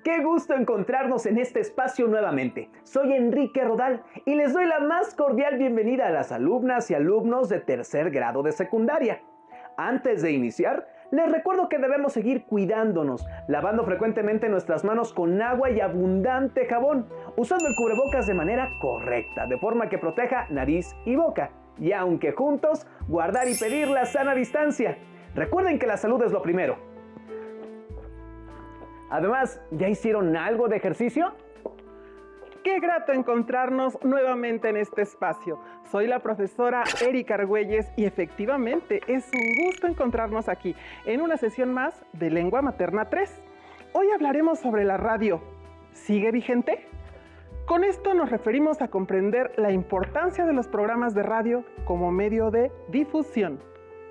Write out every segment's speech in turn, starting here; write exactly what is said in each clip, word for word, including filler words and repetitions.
Qué gusto encontrarnos en este espacio nuevamente. Soy Enrique Rodal y les doy la más cordial bienvenida a las alumnas y alumnos de tercer grado de secundaria. Antes de iniciar, les recuerdo que debemos seguir cuidándonos, lavando frecuentemente nuestras manos con agua y abundante jabón, usando el cubrebocas de manera correcta, de forma que proteja nariz y boca. Y aunque juntos, guardar y pedir la sana distancia. Recuerden que la salud es lo primero. Además, ¿ya hicieron algo de ejercicio? Qué grato encontrarnos nuevamente en este espacio. Soy la profesora Erika Argüelles y efectivamente es un gusto encontrarnos aquí en una sesión más de Lengua Materna tres. Hoy hablaremos sobre la radio. ¿Sigue vigente? Con esto nos referimos a comprender la importancia de los programas de radio como medio de difusión.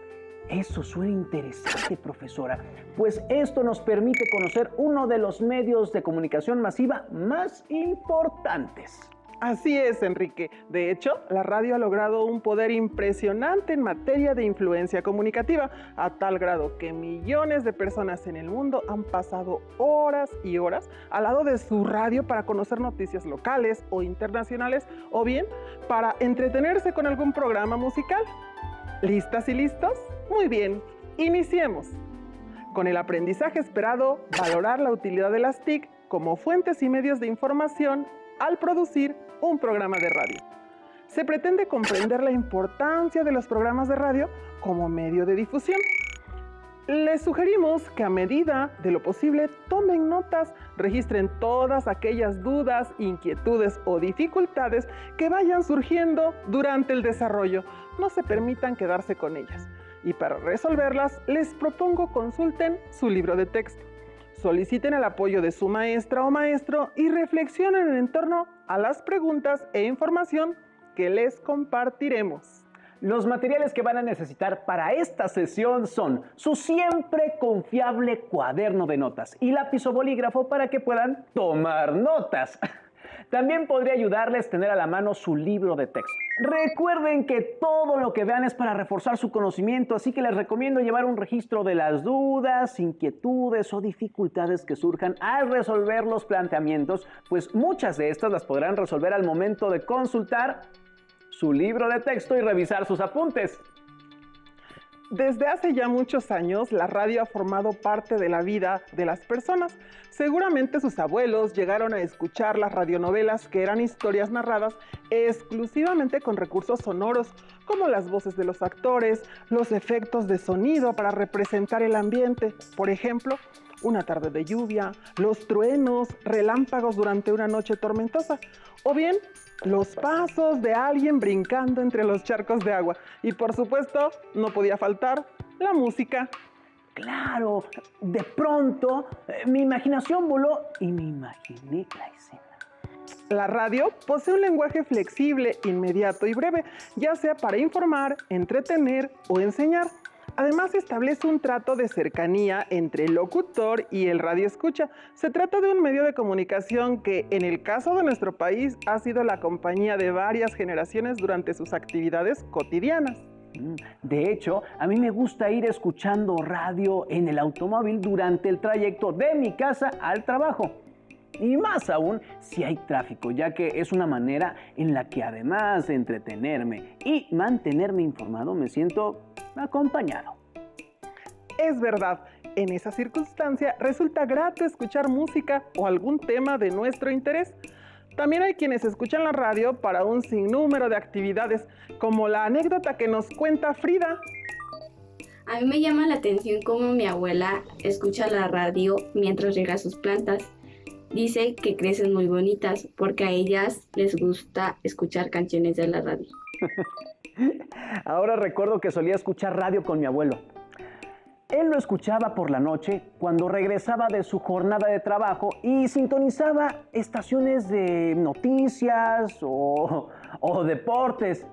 Eso suena interesante, profesora, pues esto nos permite conocer uno de los medios de comunicación masiva más importantes. Así es, Enrique. De hecho, la radio ha logrado un poder impresionante en materia de influencia comunicativa, a tal grado que millones de personas en el mundo han pasado horas y horas al lado de su radio para conocer noticias locales o internacionales, o bien para entretenerse con algún programa musical. ¿Listas y listos? Muy bien, iniciemos. Con el aprendizaje esperado, valorar la utilidad de las T I C como fuentes y medios de información al producir un programa de radio. Se pretende comprender la importancia de los programas de radio como medio de difusión. Les sugerimos que a medida de lo posible tomen notas, registren todas aquellas dudas, inquietudes o dificultades que vayan surgiendo durante el desarrollo. No se permitan quedarse con ellas. Y para resolverlas, les propongo consulten su libro de texto. Soliciten el apoyo de su maestra o maestro y reflexionen en torno a las preguntas e información que les compartiremos. Los materiales que van a necesitar para esta sesión son su siempre confiable cuaderno de notas y lápiz o bolígrafo para que puedan tomar notas. También podría ayudarles tener a la mano su libro de texto. Recuerden que todo lo que vean es para reforzar su conocimiento, así que les recomiendo llevar un registro de las dudas, inquietudes o dificultades que surjan al resolver los planteamientos, pues muchas de estas las podrán resolver al momento de consultar su libro de texto y revisar sus apuntes. Desde hace ya muchos años, la radio ha formado parte de la vida de las personas. Seguramente sus abuelos llegaron a escuchar las radionovelas, que eran historias narradas exclusivamente con recursos sonoros, como las voces de los actores, los efectos de sonido para representar el ambiente. Por ejemplo, una tarde de lluvia, los truenos, relámpagos durante una noche tormentosa, o bien los pasos de alguien brincando entre los charcos de agua. Y por supuesto, no podía faltar la música. Claro, de pronto eh, mi imaginación voló y me imaginé la escena. La radio posee un lenguaje flexible, inmediato y breve, ya sea para informar, entretener o enseñar. Además, establece un trato de cercanía entre el locutor y el radioescucha. Se trata de un medio de comunicación que, en el caso de nuestro país, ha sido la compañía de varias generaciones durante sus actividades cotidianas. De hecho, a mí me gusta ir escuchando radio en el automóvil durante el trayecto de mi casa al trabajo. Y más aún si hay tráfico, ya que es una manera en la que, además de entretenerme y mantenerme informado, me siento acompañado. Es verdad, en esa circunstancia resulta grato escuchar música o algún tema de nuestro interés. También hay quienes escuchan la radio para un sinnúmero de actividades, como la anécdota que nos cuenta Frida. A mí me llama la atención cómo mi abuela escucha la radio mientras riega sus plantas. Dice que crecen muy bonitas porque a ellas les gusta escuchar canciones de la radio. Ahora recuerdo que solía escuchar radio con mi abuelo. Él lo escuchaba por la noche cuando regresaba de su jornada de trabajo y sintonizaba estaciones de noticias o, o deportes.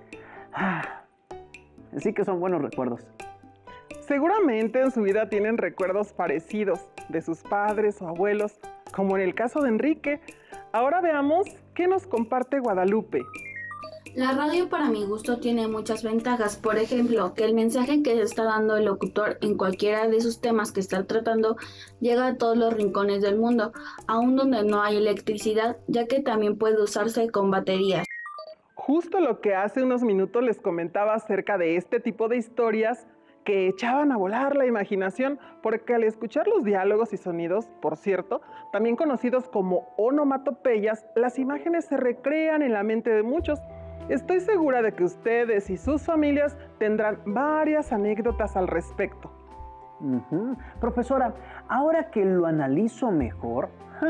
Así que son buenos recuerdos. Seguramente en su vida tienen recuerdos parecidos de sus padres o abuelos, como en el caso de Enrique. Ahora veamos qué nos comparte Guadalupe. La radio para mi gusto tiene muchas ventajas, por ejemplo, que el mensaje que está dando el locutor en cualquiera de sus temas que está tratando llega a todos los rincones del mundo, aun donde no hay electricidad, ya que también puede usarse con baterías. Justo lo que hace unos minutos les comentaba acerca de este tipo de historias que echaban a volar la imaginación, porque al escuchar los diálogos y sonidos, por cierto, también conocidos como onomatopeyas, las imágenes se recrean en la mente de muchos. Estoy segura de que ustedes y sus familias tendrán varias anécdotas al respecto. Uh-huh. Profesora, ahora que lo analizo mejor,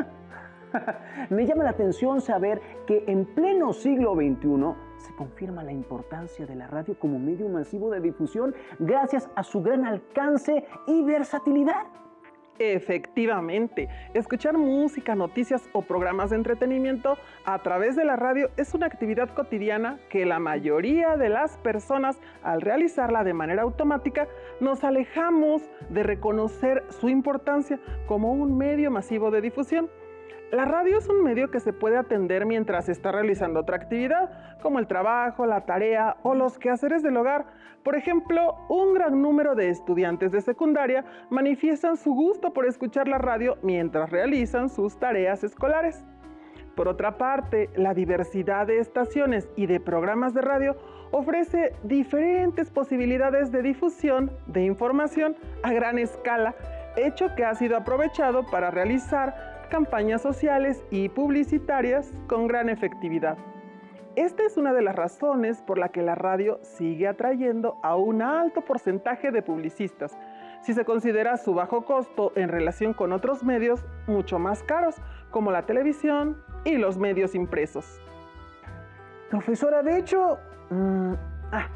me llama la atención saber que en pleno siglo veintiuno se confirma la importancia de la radio como medio masivo de difusión gracias a su gran alcance y versatilidad. Efectivamente, escuchar música, noticias o programas de entretenimiento a través de la radio es una actividad cotidiana que la mayoría de las personas, al realizarla de manera automática, nos alejamos de reconocer su importancia como un medio masivo de difusión. La radio es un medio que se puede atender mientras se está realizando otra actividad, como el trabajo, la tarea o los quehaceres del hogar. Por ejemplo, un gran número de estudiantes de secundaria manifiestan su gusto por escuchar la radio mientras realizan sus tareas escolares. Por otra parte, la diversidad de estaciones y de programas de radio ofrece diferentes posibilidades de difusión de información a gran escala, hecho que ha sido aprovechado para realizar campañas sociales y publicitarias con gran efectividad. Esta es una de las razones por la que la radio sigue atrayendo a un alto porcentaje de publicistas, si se considera su bajo costo en relación con otros medios mucho más caros, como la televisión y los medios impresos. Profesora, de hecho, mmm, ah,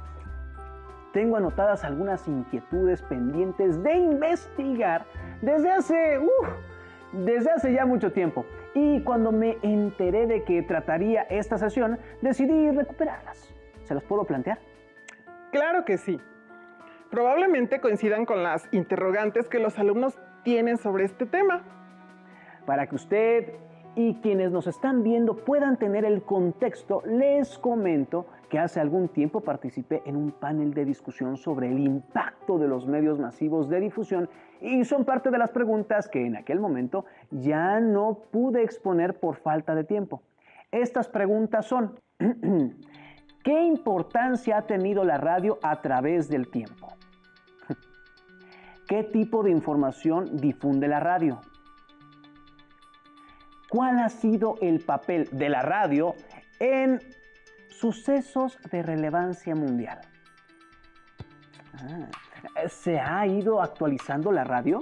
tengo anotadas algunas inquietudes pendientes de investigar desde hace... Uh, Desde hace ya mucho tiempo, y cuando me enteré de que trataría esta sesión, decidí recuperarlas. ¿Se las puedo plantear? Claro que sí. Probablemente coincidan con las interrogantes que los alumnos tienen sobre este tema. Para que usted y quienes nos están viendo puedan tener el contexto, les comento que hace algún tiempo participé en un panel de discusión sobre el impacto de los medios masivos de difusión y son parte de las preguntas que en aquel momento ya no pude exponer por falta de tiempo. Estas preguntas son: ¿qué importancia ha tenido la radio a través del tiempo? ¿Qué tipo de información difunde la radio? ¿Cuál ha sido el papel de la radio en sucesos de relevancia mundial? Ah, ¿se ha ido actualizando la radio?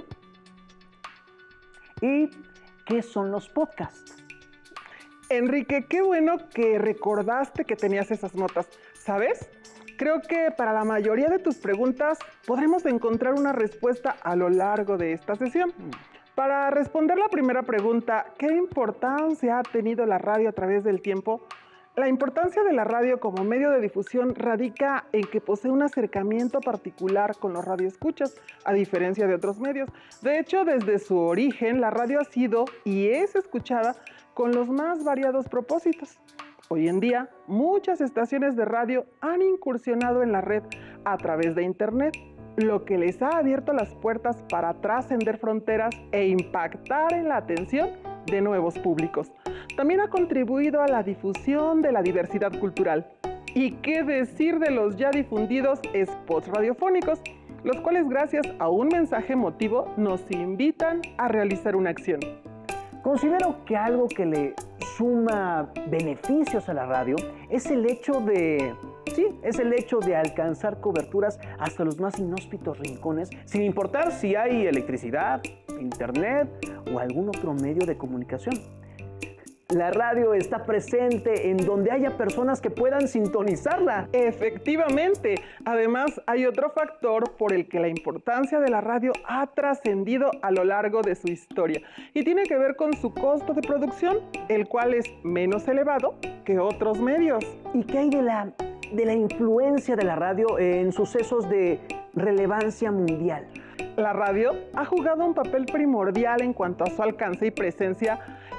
¿Y qué son los podcasts? Enrique, qué bueno que recordaste que tenías esas notas. ¿Sabes? Creo que para la mayoría de tus preguntas podremos encontrar una respuesta a lo largo de esta sesión. Para responder la primera pregunta, ¿qué importancia ha tenido la radio a través del tiempo? La importancia de la radio como medio de difusión radica en que posee un acercamiento particular con los radioescuchas, a diferencia de otros medios. De hecho, desde su origen, la radio ha sido y es escuchada con los más variados propósitos. Hoy en día, muchas estaciones de radio han incursionado en la red a través de Internet, lo que les ha abierto las puertas para trascender fronteras e impactar en la atención de nuevos públicos. También ha contribuido a la difusión de la diversidad cultural. ¿Y qué decir de los ya difundidos spots radiofónicos, los cuales gracias a un mensaje emotivo nos invitan a realizar una acción? Considero que algo que le suma beneficios a la radio es el hecho de... Sí, es el hecho de alcanzar coberturas hasta los más inhóspitos rincones, sin importar si hay electricidad, internet o algún otro medio de comunicación. La radio está presente en donde haya personas que puedan sintonizarla. Efectivamente. Además, hay otro factor por el que la importancia de la radio ha trascendido a lo largo de su historia y tiene que ver con su costo de producción, el cual es menos elevado que otros medios. ¿Y qué hay de la, de la influencia de la radio en sucesos de relevancia mundial? La radio ha jugado un papel primordial en cuanto a su alcance y presencia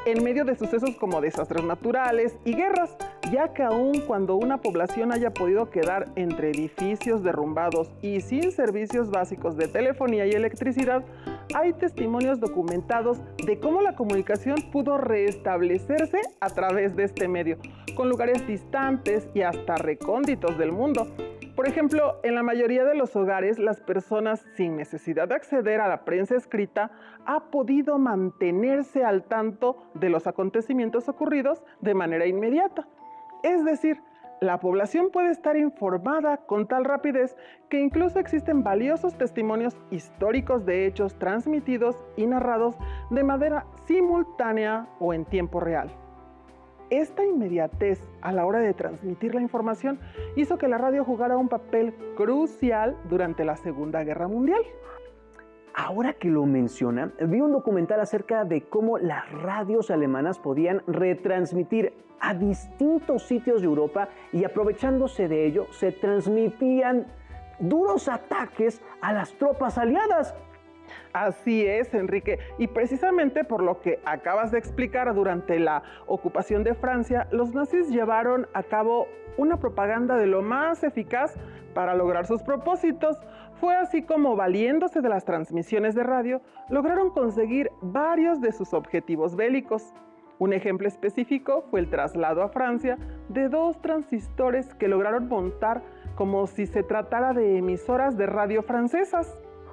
en medio de sucesos como desastres naturales y guerras, ya que aun cuando una población haya podido quedar entre edificios derrumbados y sin servicios básicos de telefonía y electricidad, hay testimonios documentados de cómo la comunicación pudo restablecerse a través de este medio, con lugares distantes y hasta recónditos del mundo. Por ejemplo, en la mayoría de los hogares, las personas sin necesidad de acceder a la prensa escrita han podido mantenerse al tanto de los acontecimientos ocurridos de manera inmediata. Es decir, la población puede estar informada con tal rapidez que incluso existen valiosos testimonios históricos de hechos transmitidos y narrados de manera simultánea o en tiempo real. Esta inmediatez a la hora de transmitir la información hizo que la radio jugara un papel crucial durante la Segunda Guerra Mundial. Ahora que lo menciona, vi un documental acerca de cómo las radios alemanas podían retransmitir a distintos sitios de Europa y aprovechándose de ello se transmitían duros ataques a las tropas aliadas. Así es, Enrique, y precisamente por lo que acabas de explicar, durante la ocupación de Francia, los nazis llevaron a cabo una propaganda de lo más eficaz para lograr sus propósitos. Fue así como, valiéndose de las transmisiones de radio, lograron conseguir varios de sus objetivos bélicos. Un ejemplo específico fue el traslado a Francia de dos transistores que lograron montar como si se tratara de emisoras de radio francesas.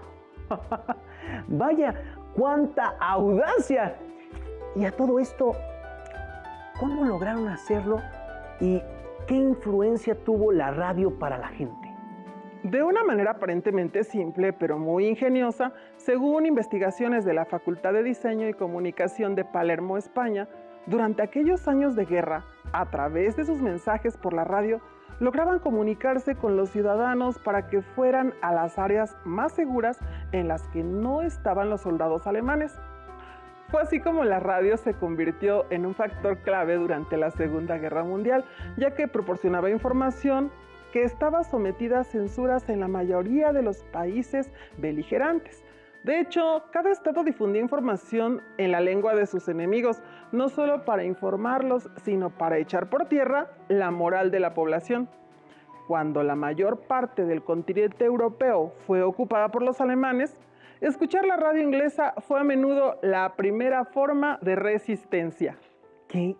¡Vaya, cuánta audacia! Y a todo esto, ¿cómo lograron hacerlo y qué influencia tuvo la radio para la gente? De una manera aparentemente simple, pero muy ingeniosa, según investigaciones de la Facultad de Diseño y Comunicación de Palermo, España, durante aquellos años de guerra, a través de sus mensajes por la radio, lograban comunicarse con los ciudadanos para que fueran a las áreas más seguras en las que no estaban los soldados alemanes. Fue así como la radio se convirtió en un factor clave durante la Segunda Guerra Mundial, ya que proporcionaba información que estaba sometida a censuras en la mayoría de los países beligerantes. De hecho, cada estado difundía información en la lengua de sus enemigos, no solo para informarlos, sino para echar por tierra la moral de la población. Cuando la mayor parte del continente europeo fue ocupada por los alemanes, escuchar la radio inglesa fue a menudo la primera forma de resistencia. ¡Qué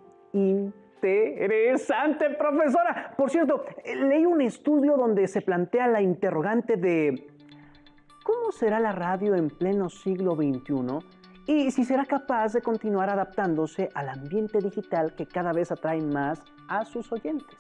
interesante, profesora! Por cierto, leí un estudio donde se plantea la interrogante de ¿cómo será la radio en pleno siglo veintiuno? Y si será capaz de continuar adaptándose al ambiente digital que cada vez atrae más a sus oyentes.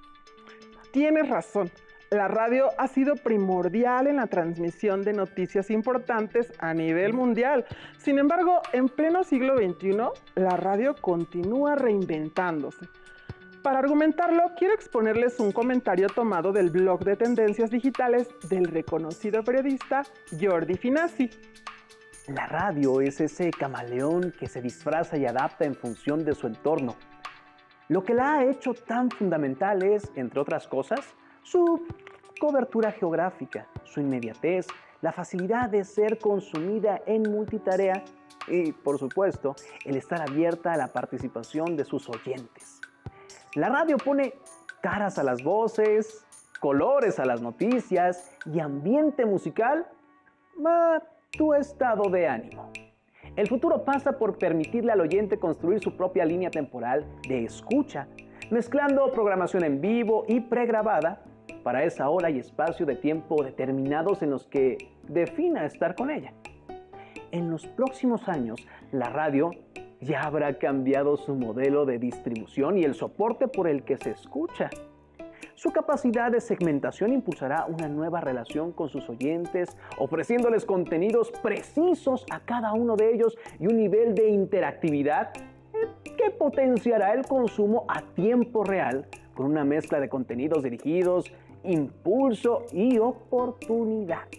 Tienes razón. La radio ha sido primordial en la transmisión de noticias importantes a nivel mundial. Sin embargo, en pleno siglo veintiuno, la radio continúa reinventándose. Para argumentarlo, quiero exponerles un comentario tomado del blog de tendencias digitales del reconocido periodista Jordi Finazzi. La radio es ese camaleón que se disfraza y adapta en función de su entorno. Lo que la ha hecho tan fundamental es, entre otras cosas, su cobertura geográfica, su inmediatez, la facilidad de ser consumida en multitarea y, por supuesto, el estar abierta a la participación de sus oyentes. La radio pone caras a las voces, colores a las noticias y ambiente musical a tu estado de ánimo. El futuro pasa por permitirle al oyente construir su propia línea temporal de escucha, mezclando programación en vivo y pregrabada para esa hora y espacio de tiempo determinados en los que defina estar con ella. En los próximos años, la radio ya habrá cambiado su modelo de distribución y el soporte por el que se escucha. Su capacidad de segmentación impulsará una nueva relación con sus oyentes, ofreciéndoles contenidos precisos a cada uno de ellos y un nivel de interactividad que potenciará el consumo a tiempo real con una mezcla de contenidos dirigidos, impulso y oportunidad.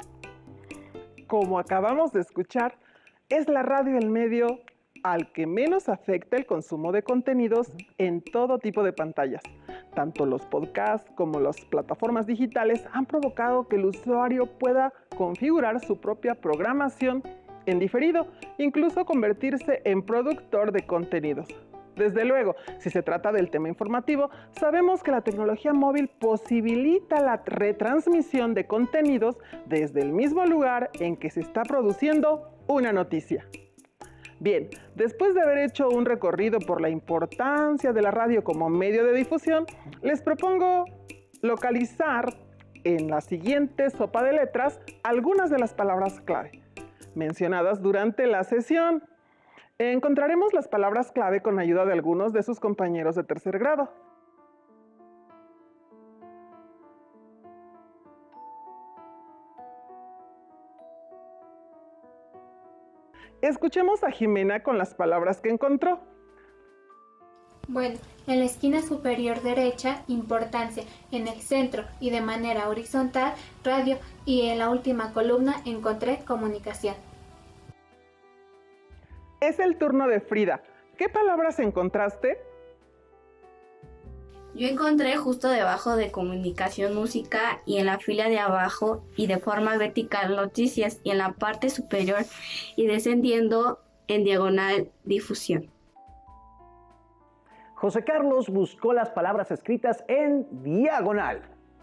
Como acabamos de escuchar, es la radio el medio al que menos afecta el consumo de contenidos en todo tipo de pantallas. Tanto los podcasts como las plataformas digitales han provocado que el usuario pueda configurar su propia programación en diferido, incluso convertirse en productor de contenidos. Desde luego, si se trata del tema informativo, sabemos que la tecnología móvil posibilita la retransmisión de contenidos desde el mismo lugar en que se está produciendo una noticia. Bien, después de haber hecho un recorrido por la importancia de la radio como medio de difusión, les propongo localizar en la siguiente sopa de letras algunas de las palabras clave mencionadas durante la sesión. Encontraremos las palabras clave con ayuda de algunos de sus compañeros de tercer grado. Escuchemos a Jimena con las palabras que encontró. Bueno, en la esquina superior derecha, importancia, en el centro y de manera horizontal, radio, y en la última columna encontré comunicación. Es el turno de Frida. ¿Qué palabras encontraste? Yo encontré justo debajo de comunicación música y en la fila de abajo y de forma vertical noticias y en la parte superior y descendiendo en diagonal difusión. José Carlos buscó las palabras escritas en diagonal.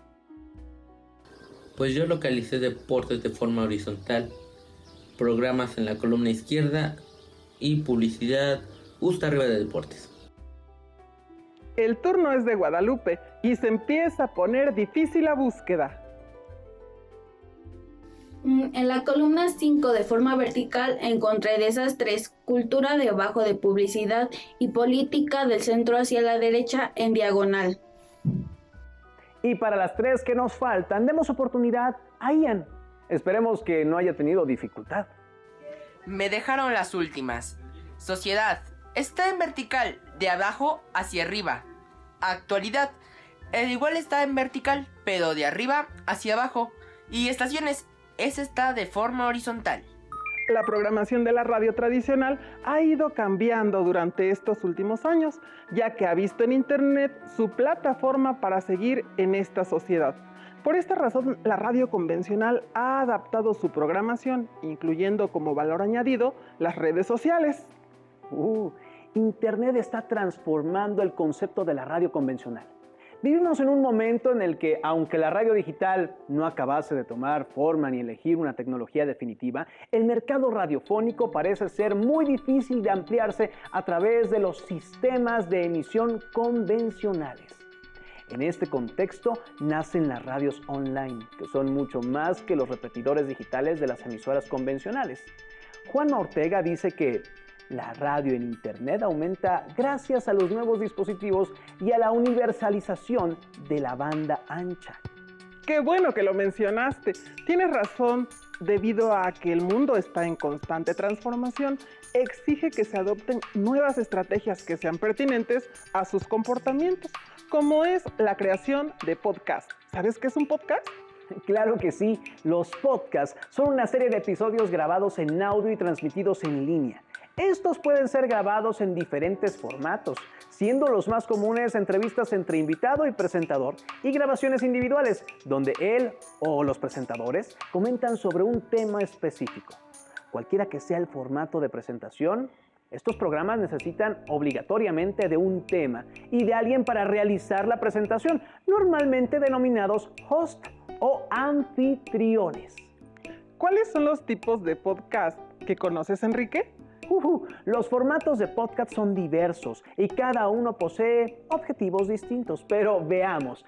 Pues yo localicé deportes de forma horizontal, programas en la columna izquierda y publicidad justo arriba de deportes. El turno es de Guadalupe y se empieza a poner difícil la búsqueda. En la columna cinco de forma vertical encontré de esas tres, cultura debajo de publicidad y política del centro hacia la derecha en diagonal. Y para las tres que nos faltan, demos oportunidad a Ian. Esperemos que no haya tenido dificultad. Me dejaron las últimas. Sociedad. Está en vertical, de abajo hacia arriba. Actualidad. El igual está en vertical, pero de arriba hacia abajo. Y estaciones. Ese está de forma horizontal. La programación de la radio tradicional ha ido cambiando durante estos últimos años, ya que ha visto en Internet su plataforma para seguir en esta sociedad. Por esta razón, la radio convencional ha adaptado su programación, incluyendo como valor añadido las redes sociales. Uh, Internet está transformando el concepto de la radio convencional. Vivimos en un momento en el que, aunque la radio digital no acabase de tomar forma ni elegir una tecnología definitiva, el mercado radiofónico parece ser muy difícil de ampliarse a través de los sistemas de emisión convencionales. En este contexto nacen las radios online, que son mucho más que los repetidores digitales de las emisoras convencionales. Juan Ortega dice que la radio en Internet aumenta gracias a los nuevos dispositivos y a la universalización de la banda ancha. ¡Qué bueno que lo mencionaste! Tienes razón, debido a que el mundo está en constante transformación, exige que se adopten nuevas estrategias que sean pertinentes a sus comportamientos, como es la creación de podcast. ¿Sabes qué es un podcast? Claro que sí, los podcasts son una serie de episodios grabados en audio y transmitidos en línea. Estos pueden ser grabados en diferentes formatos, siendo los más comunes entrevistas entre invitado y presentador y grabaciones individuales, donde él o los presentadores comentan sobre un tema específico. Cualquiera que sea el formato de presentación, estos programas necesitan obligatoriamente de un tema y de alguien para realizar la presentación, normalmente denominados host o anfitriones. ¿Cuáles son los tipos de podcast que conoces, Enrique? Uh, los formatos de podcast son diversos y cada uno posee objetivos distintos, pero veamos.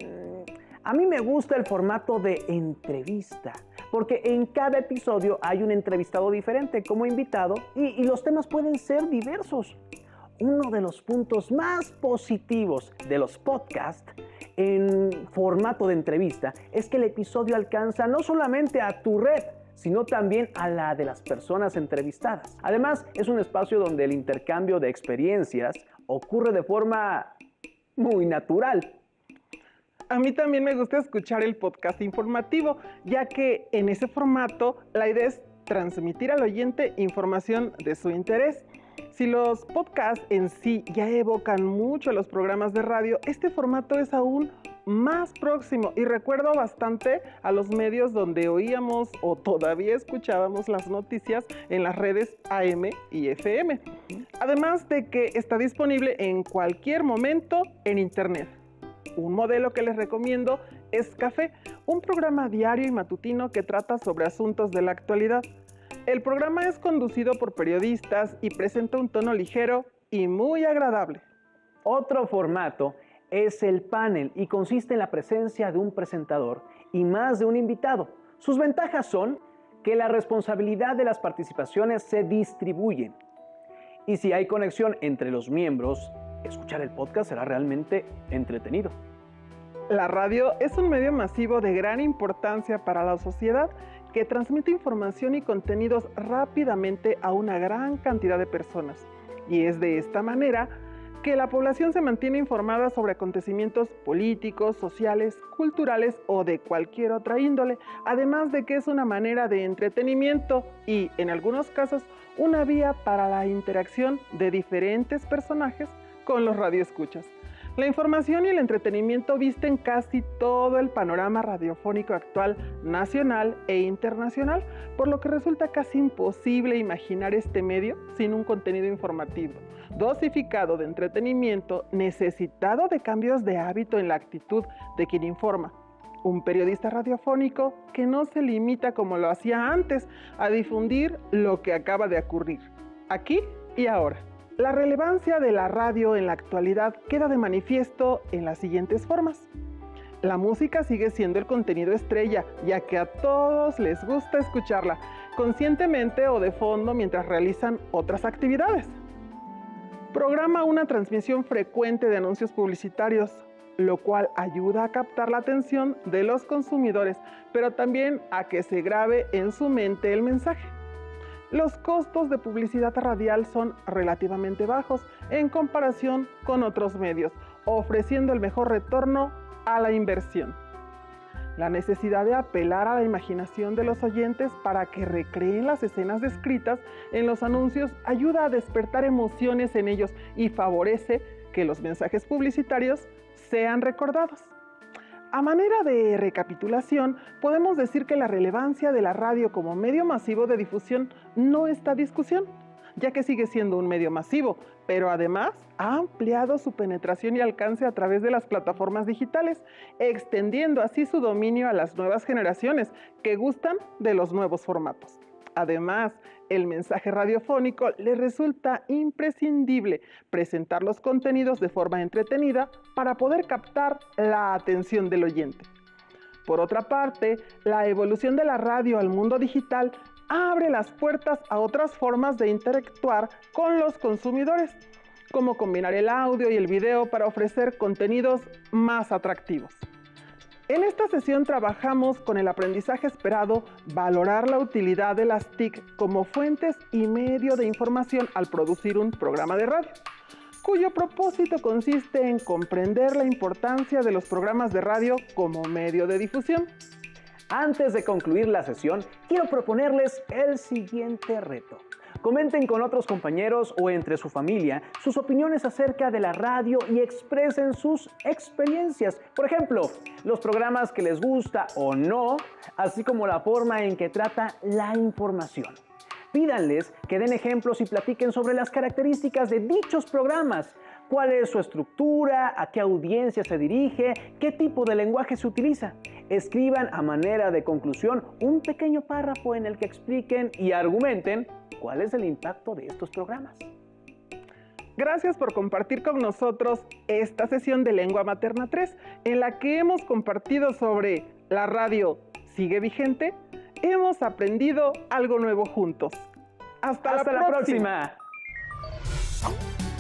A mí me gusta el formato de entrevista, porque en cada episodio hay un entrevistado diferente como invitado y, y los temas pueden ser diversos. Uno de los puntos más positivos de los podcasts en formato de entrevista es que el episodio alcanza no solamente a tu red, sino también a la de las personas entrevistadas. Además, es un espacio donde el intercambio de experiencias ocurre de forma muy natural. A mí también me gusta escuchar el podcast informativo, ya que en ese formato la idea es transmitir al oyente información de su interés. Si los podcasts en sí ya evocan mucho a los programas de radio, este formato es aún más próximo y recuerdo bastante a los medios donde oíamos o todavía escuchábamos las noticias en las redes A M y F M. Además de que está disponible en cualquier momento en internet. Un modelo que les recomiendo es Café, un programa diario y matutino que trata sobre asuntos de la actualidad. El programa es conducido por periodistas y presenta un tono ligero y muy agradable. Otro formato es el panel y consiste en la presencia de un presentador y más de un invitado. Sus ventajas son que la responsabilidad de las participaciones se distribuyen. Y si hay conexión entre los miembros, escuchar el podcast será realmente entretenido. La radio es un medio masivo de gran importancia para la sociedad que transmite información y contenidos rápidamente a una gran cantidad de personas. Y es de esta manera que la población se mantiene informada sobre acontecimientos políticos, sociales, culturales o de cualquier otra índole, además de que es una manera de entretenimiento y, en algunos casos, una vía para la interacción de diferentes personajes con los radioescuchas. La información y el entretenimiento visten casi todo el panorama radiofónico actual, nacional e internacional, por lo que resulta casi imposible imaginar este medio sin un contenido informativo, dosificado de entretenimiento, necesitado de cambios de hábito en la actitud de quien informa. Un periodista radiofónico que no se limita como lo hacía antes a difundir lo que acaba de ocurrir, aquí y ahora. La relevancia de la radio en la actualidad queda de manifiesto en las siguientes formas. La música sigue siendo el contenido estrella, ya que a todos les gusta escucharla, conscientemente o de fondo mientras realizan otras actividades. Programa una transmisión frecuente de anuncios publicitarios, lo cual ayuda a captar la atención de los consumidores, pero también a que se grabe en su mente el mensaje. Los costos de publicidad radial son relativamente bajos en comparación con otros medios, ofreciendo el mejor retorno a la inversión. La necesidad de apelar a la imaginación de los oyentes para que recreen las escenas descritas en los anuncios ayuda a despertar emociones en ellos y favorece que los mensajes publicitarios sean recordados. A manera de recapitulación, podemos decir que la relevancia de la radio como medio masivo de difusión no está en discusión, ya que sigue siendo un medio masivo, pero además ha ampliado su penetración y alcance a través de las plataformas digitales, extendiendo así su dominio a las nuevas generaciones que gustan de los nuevos formatos. Además, el mensaje radiofónico le resulta imprescindible presentar los contenidos de forma entretenida para poder captar la atención del oyente. Por otra parte, la evolución de la radio al mundo digital abre las puertas a otras formas de interactuar con los consumidores, como combinar el audio y el video para ofrecer contenidos más atractivos. En esta sesión trabajamos con el aprendizaje esperado, valorar la utilidad de las T I C como fuentes y medio de información al producir un programa de radio, cuyo propósito consiste en comprender la importancia de los programas de radio como medio de difusión. Antes de concluir la sesión, quiero proponerles el siguiente reto. Comenten con otros compañeros o entre su familia sus opiniones acerca de la radio y expresen sus experiencias. Por ejemplo, los programas que les gusta o no, así como la forma en que trata la información. Pídanles que den ejemplos y platiquen sobre las características de dichos programas. ¿Cuál es su estructura? ¿A qué audiencia se dirige? ¿Qué tipo de lenguaje se utiliza? Escriban a manera de conclusión un pequeño párrafo en el que expliquen y argumenten cuál es el impacto de estos programas. Gracias por compartir con nosotros esta sesión de Lengua Materna tres, en la que hemos compartido sobre la radio sigue vigente. Hemos aprendido algo nuevo juntos. Hasta, Hasta la, la próxima. próxima.